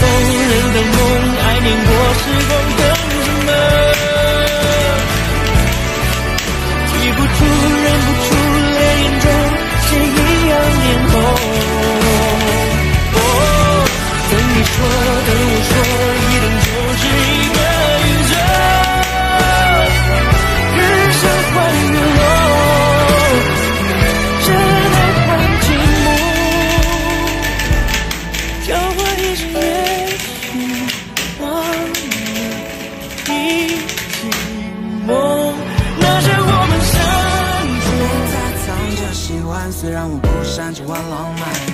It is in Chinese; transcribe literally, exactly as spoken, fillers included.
疯人的梦，爱碾过时光更什么？记不住，认不出，泪眼中谁一样脸红。哦，等你说，等我说，一等就是一个宇宙。日升换月落，只能换寂寞，交换一生也许忘了一起梦。那是我们相处， 在藏着喜欢，虽然我不擅长玩浪漫。